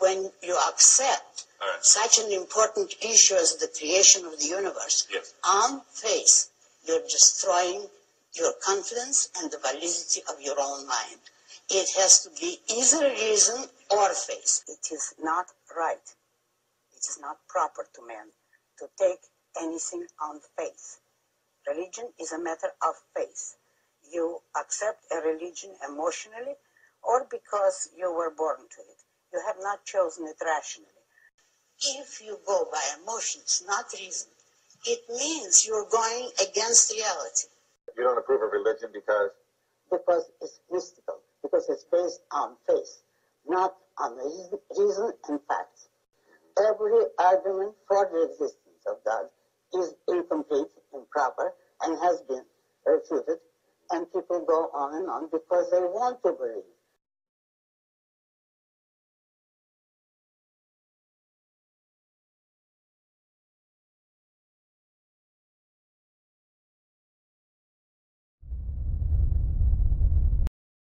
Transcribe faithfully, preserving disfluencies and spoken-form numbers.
when you accept right. such an important issue as the creation of the universe, yes. on faith, you're destroying your confidence and the validity of your own mind. It has to be either reason or faith. It is not right. It is not proper to man to take anything on faith. Religion is a matter of faith. You accept a religion emotionally or because you were born to it. You have not chosen it rationally. If you go by emotions, not reason, it means you're going against reality. You don't approve of religion because? Because it's mystical, because it's based on faith, not on reason and facts. Every argument for the existence of God is incomplete, improper, and has been refuted, and people go on and on because they want to believe.